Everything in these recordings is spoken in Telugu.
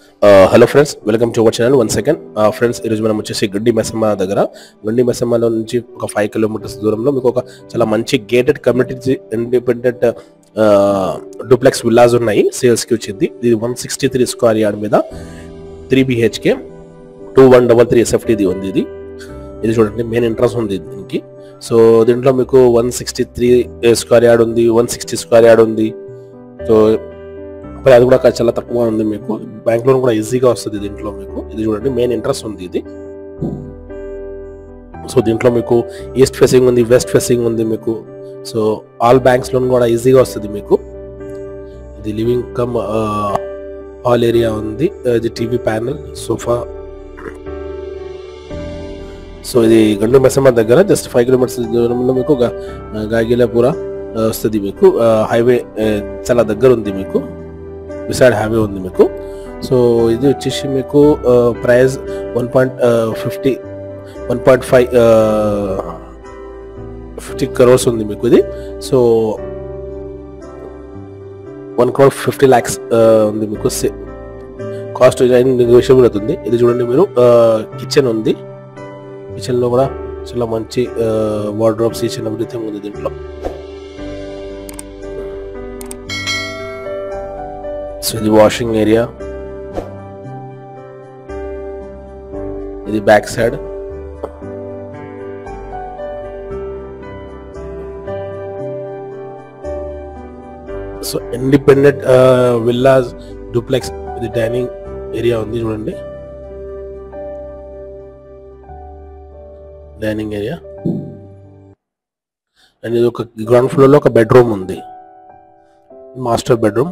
Hello friends, welcome to our channel one second. Friends, ఈరోజు మనం వచ్చేసి గండి మెసమ్మ దగ్గర, గండి మెసమ్మలో నుంచి ఒక 5 కిలోమీటర్స్ దూరంలో మీకు ఒక చాలా మంచి gated community independent duplex villas ఉన్నాయి. సేల్స్కి వచ్చింది. ఇది 163 స్క్వేర్ యార్డ్ మీద 3 BHK 2133 SFT ఉంది. ఇది చూడండి, మెయిన్ ఎంట్రన్స్ ఉంది దీనికి. సో దీంట్లో మీకు 163 స్క్వేర్ యార్డ్ ఉంది, 160 స్క్వేర్ యార్డ్ ఉంది. సో అది కూడా చాలా తక్కువ ఉంది. మీకు బ్యాంక్ లోన్ కూడా ఈజీగా వస్తుంది దీంట్లో మీకు. ఇది చూడండి, మెయిన్ ఇంట్రెస్ట్ ఉంది ఇది. సో దీంట్లో మీకు ఈస్ట్ ఫేసింగ్ ఉంది, వెస్ట్ ఫేసింగ్ ఉంది మీకు. సో ఆల్ బ్యాంక్స్ లోన్ కూడా ఈజీగా వస్తుంది మీకు. ఇది లివింగ్ కమ్ హాల్ ఏరియా ఉంది. ఇది టీవీ ప్యానెల్, సోఫా. సో ఇది గండు మెసమ్మ దగ్గర జస్ట్ 5 కిలోమీటర్స్ దూరంలో మీకు గాగిలాపుర వస్తుంది మీకు. హైవే చాలా దగ్గర ఉంది మీకు, విసైడ్ హైవే ఉంది మీకు. సో ఇది వచ్చేసి మీకు ప్రైస్ 1.50 crores ఉంది మీకు ఇది. సో 1.50 lakhs ఉంది మీకు. కాస్ట్ నెగోషియబుల్ అవుతుంది. ఇది చూడండి మీరు, కిచెన్ ఉంది. కిచెన్ లో కూడా చాలా మంచి వార్డ్రోబ్స్, కిచెన్ ఎవ్రీథింగ్ ఉంది దీంట్లో. సో ఇది వాషింగ్ ఏరియా, ఇది back side. So independent villas duplex. ఇది డైనింగ్ ఏరియా ఉంది చూడండి, డైనింగ్ ఏరియా. అండ్ ఇది ఒక గ్రౌండ్ ఫ్లోర్ లో ఒక బెడ్రూమ్ ఉంది, మాస్టర్ బెడ్రూమ్.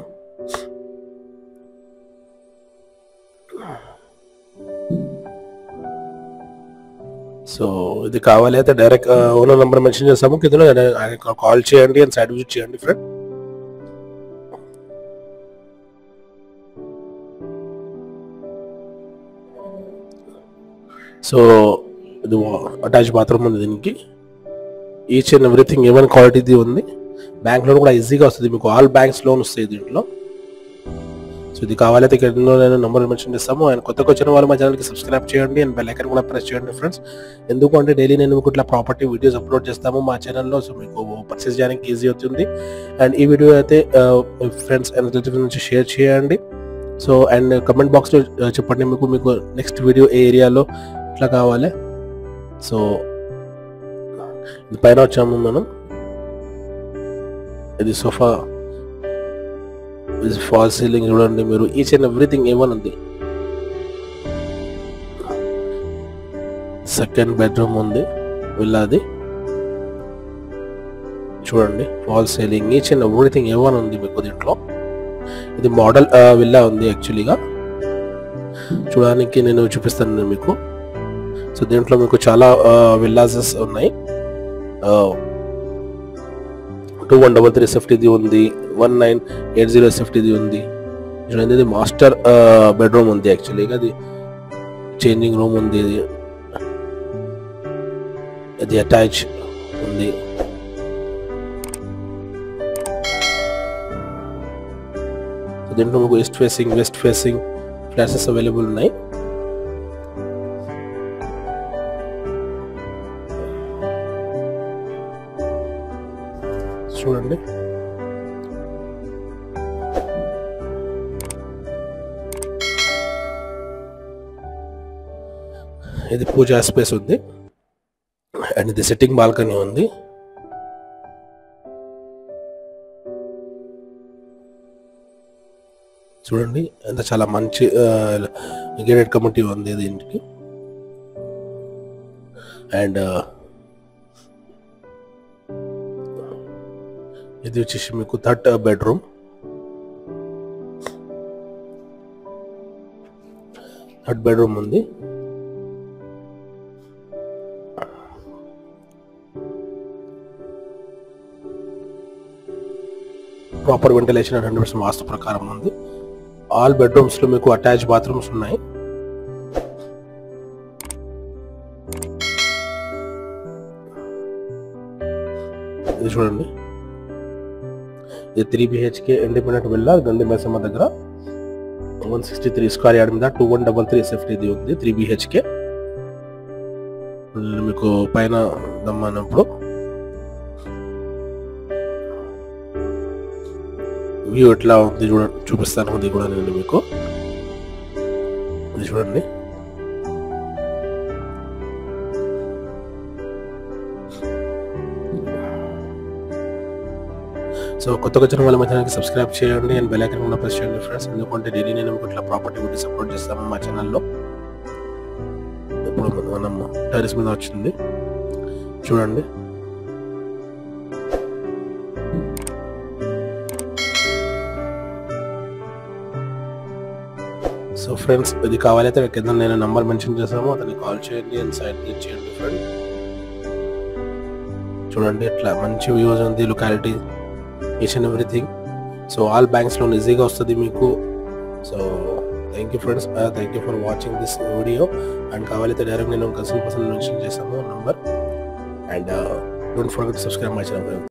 సో ఇది కావాలి అయితే డైరెక్ట్ ఓనర్ నెంబర్ మెన్షన్ చేస్తాము కింద, కాల్ చేయండి అండ్ సైట్ విజిట్ చేయండి ఫ్రెండ్. సో ఇది అటాచ్ బాత్రూమ్ ఉంది దీనికి. ఈచ్ అండ్ ఎవ్రీథింగ్ ఏమైనా క్వాలిటీది ఉంది. బ్యాంక్ లోన్ కూడా ఈజీగా వస్తుంది మీకు, ఆల్ బ్యాంక్స్ లోన్ వస్తాయి దీంట్లో. సో ఇది కావాలైతే ఇక్కడ నేను నెంబర్ మెన్షన్ చేస్తాము. అండ్ కొత్తగా వచ్చిన వాళ్ళు మా ఛానల్కి సబ్స్క్రైబ్ చేయండి అండ్ బెల్ ఐకాన్ కూడా ప్రెస్ చేయండి ఫ్రెండ్స్. ఎందుకంటే డైలీ నేను మీకు ఇట్లా ప్రాపర్టీ వీడియోస్ అప్లోడ్ చేస్తాము మా ఛానల్లో. సో మీకు పర్చేస్ చేయడానికి ఈజీ అవుతుంది. అండ్ ఈ వీడియో అయితే ఫ్రెండ్స్ అండ్ రిలేటివ్స్ నుంచి షేర్ చేయండి. సో అండ్ కమెంట్ బాక్స్లో చెప్పండి మీకు నెక్స్ట్ వీడియో ఏ ఏరియాలో ఇట్లా కావాలి. సో ఇది పైన వచ్చాము మనం. ఇది సోఫా, ఫాల్ సీలింగ్ చూడండి మీరు. ఈచ్ అండ్ ఎవ్రీథింగ్ ఏమని ఉంది. సెకండ్ బెడ్రూమ్ ఉంది విల్లాది చూడండి. Fall ceiling, each and everything ఏమని ఉంది మీకు దీంట్లో. ఇది మోడల్ విల్లా ఉంది యాక్చువల్లీగా. చూడడానికి నేను చూపిస్తాను మీకు. సో దీంట్లో మీకు చాలా విల్లాసెస్ ఉన్నాయి. 2133 SFT ఉంది, 1980 SFT ఉంది. ఇది మాస్టర్ బెడ్రూమ్ ఉంది యాక్చువల్లీగా. అది చేంజింగ్ రూమ్ ఉంది. అది అటాచ్ ఉంది. దీంట్లో మీకు east facing, west facing flats available ఉన్నాయి. చూడండి, ఇది పూజా స్పేస్ ఉంది. అండ్ ఇది సిట్టింగ్ బాల్కనీ ఉంది. చూడండి, అంత చాలా మంచి గేటెడ్ కమ్యూనిటీ ఉంది దీనికి. అండ్ ఇది వచ్చేసి మీకు 3rd బెడ్రూమ్. ఉంది. ప్రాపర్ వెంటిలేషన్ 100% వాస్తు ప్రకారం ఉంది. ఆల్ బెడ్రూమ్స్ లో మీకు అటాచ్ బాత్రూమ్స్ ఉన్నాయి. ఇది చూడండి, ఇది 3 BHK ఇండిపెండెంట్ విల్లా గండి మెసమ్మ దగ్గర. 163 స్క్వేర్ యార్డ్ మీద 2133 SFT ఇది ఉంది 3 BHK. మీకు పైన దమ్మన్నప్పుడు వ్యూ ఎట్లా ఉంది చూపిస్తాను. అది కూడా నేను మీకు ఇది చూడండి. సో కొత్తగా వచ్చిన వాళ్ళ ఛానల్కి సబ్స్క్రైబ్ చేయండి అండ్ బెల్ ఐకాన్ కూడా ప్రెస్ చేయండి ఫ్రెండ్స్. ఎందుకంటే డైలీ నేను మీకు ఇట్లా ప్రాపర్టీ గురించి సపోర్ట్ చేస్తాము మా ఛానల్లో. ఇప్పుడు మనం టెర్రస్ మీద వచ్చింది చూడండి. సో ఫ్రెండ్స్ ఇది కావాలైతే కింద నేను నంబర్ మెన్షన్ చేసాము, అతనికి కాల్ చేయండి అండ్ సైట్ క్లిక్ చేయండి ఫ్రెండ్. చూడండి ఇట్లా మంచి వ్యూస్ ఉంది, locality, each and everything. So all banks loan ఈజీగా వస్తుంది మీకు. So thank you friends, thank you for watching this video. And కావాలైతే డైరెక్ట్ నేను కన్సల్ట్ పర్సన్ మెన్షన్ చేసాము number. And don't forget to subscribe my channel.